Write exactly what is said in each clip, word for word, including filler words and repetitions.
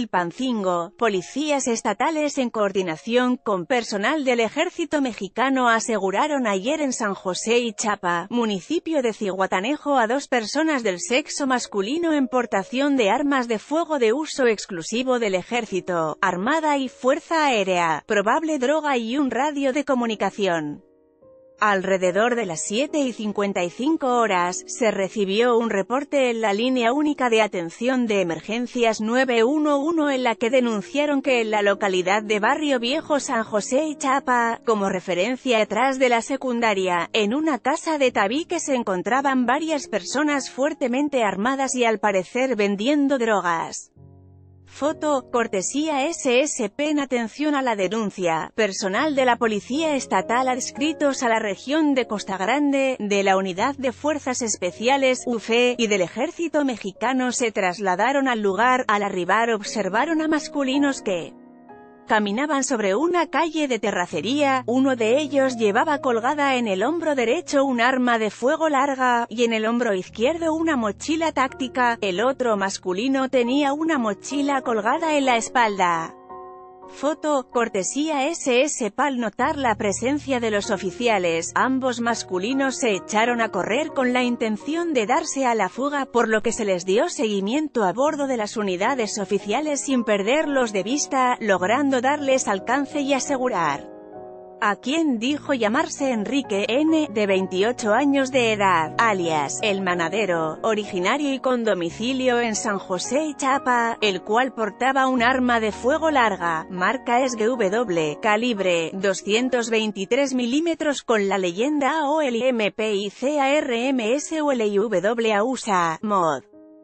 Chilpancingo, policías estatales en coordinación con personal del ejército mexicano aseguraron ayer en San José Ixtapa, municipio de Zihuatanejo, a dos personas del sexo masculino en portación de armas de fuego de uso exclusivo del ejército, armada y fuerza aérea, probable droga y un radio de comunicación. Alrededor de las siete y cincuenta y cinco horas, se recibió un reporte en la línea única de atención de emergencias nueve uno uno en la que denunciaron que en la localidad de Barrio Viejo San José Ixtapa, como referencia detrás de la secundaria, en una casa de tabique se encontraban varias personas fuertemente armadas y al parecer vendiendo drogas. Foto, cortesía S S P. En atención a la denuncia, personal de la Policía Estatal adscritos a la región de Costa Grande, de la Unidad de Fuerzas Especiales U F E, y del Ejército Mexicano se trasladaron al lugar. Al arribar observaron a masculinos que caminaban sobre una calle de terracería. Uno de ellos llevaba colgada en el hombro derecho un arma de fuego larga, y en el hombro izquierdo una mochila táctica. El otro masculino tenía una mochila colgada en la espalda. Foto, cortesía S S P. Al notar la presencia de los oficiales, ambos masculinos se echaron a correr con la intención de darse a la fuga, por lo que se les dio seguimiento a bordo de las unidades oficiales sin perderlos de vista, logrando darles alcance y asegurar a quien dijo llamarse Enrique N., de veintiocho años de edad, alias El Manadero, originario y con domicilio en San José Ixtapa, el cual portaba un arma de fuego larga, marca S G W, calibre doscientos veintitrés milímetros con la leyenda A O L M P I C A R M S U L I W A U S A, mod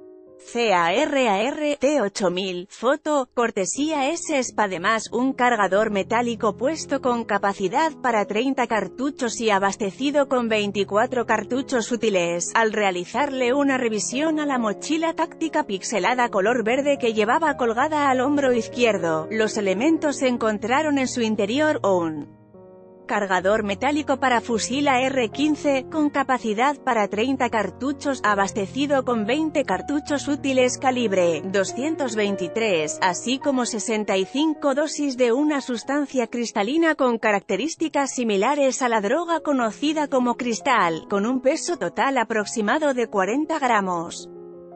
C A R A R T ocho mil. Foto, cortesía S S P. Además, un cargador metálico puesto con capacidad para treinta cartuchos y abastecido con veinticuatro cartuchos útiles. Al realizarle una revisión a la mochila táctica pixelada color verde que llevaba colgada al hombro izquierdo, los elementos encontraron en su interior un cargador metálico para fusil A R quince, con capacidad para treinta cartuchos, abastecido con veinte cartuchos útiles calibre doscientos veintitrés, así como sesenta y cinco dosis de una sustancia cristalina con características similares a la droga conocida como cristal, con un peso total aproximado de cuarenta gramos.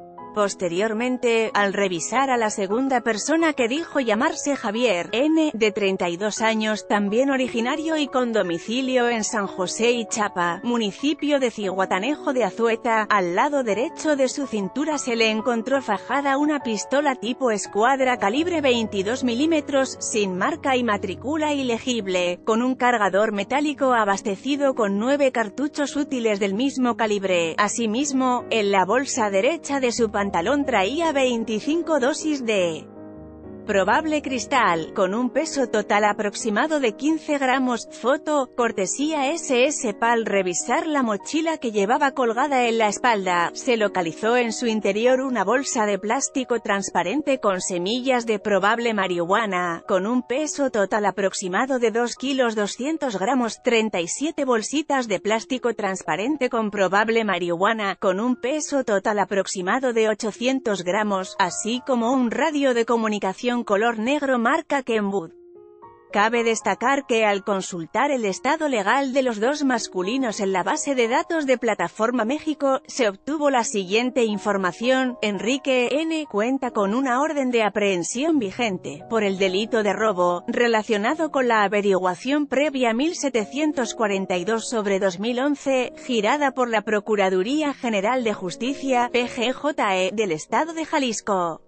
Posteriormente, al revisar a la segunda persona que dijo llamarse Javier N., de treinta y dos años, también originario y con domicilio en San José Ixtapa, municipio de Zihuatanejo de Azueta, al lado derecho de su cintura se le encontró fajada una pistola tipo escuadra calibre veintidós milímetros, sin marca y matrícula ilegible, con un cargador metálico abastecido con nueve cartuchos útiles del mismo calibre. Asimismo, en la bolsa derecha de su pantalón traía veinticinco dosis de probable cristal, con un peso total aproximado de quince gramos. Foto, cortesía S S P. Al revisar la mochila que llevaba colgada en la espalda, se localizó en su interior una bolsa de plástico transparente con semillas de probable marihuana, con un peso total aproximado de dos kilos doscientos gramos, treinta y siete bolsitas de plástico transparente con probable marihuana, con un peso total aproximado de ochocientos gramos, así como un radio de comunicación color negro marca Kenwood. Cabe destacar que al consultar el estado legal de los dos masculinos en la base de datos de Plataforma México, se obtuvo la siguiente información: Enrique N. cuenta con una orden de aprehensión vigente, por el delito de robo, relacionado con la averiguación previa mil setecientos cuarenta y dos sobre dos mil once, girada por la Procuraduría General de Justicia, P G J E, del Estado de Jalisco.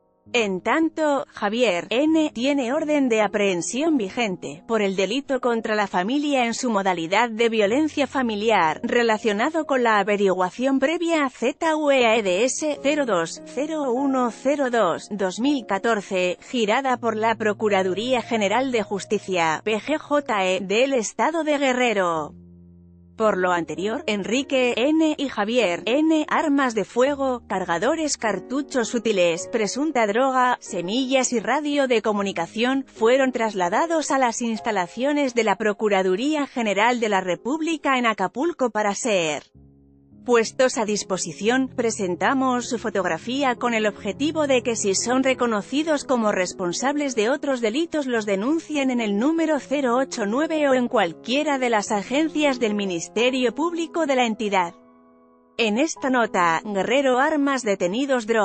En tanto, Javier N. tiene orden de aprehensión vigente, por el delito contra la familia en su modalidad de violencia familiar, relacionado con la averiguación previa a Z U E A E D S cero dos cero uno cero dos barra dos mil catorce, girada por la Procuraduría General de Justicia, P G J E, del Estado de Guerrero. Por lo anterior, Enrique N. y Javier N., armas de fuego, cargadores, cartuchos útiles, presunta droga, semillas y radio de comunicación, fueron trasladados a las instalaciones de la Procuraduría General de la República en Acapulco para ser puestos a disposición, presentamos su fotografía con el objetivo de que si son reconocidos como responsables de otros delitos los denuncien en el número cero ocho nueve o en cualquiera de las agencias del Ministerio Público de la entidad. En esta nota, Guerrero Armas detenidos droga.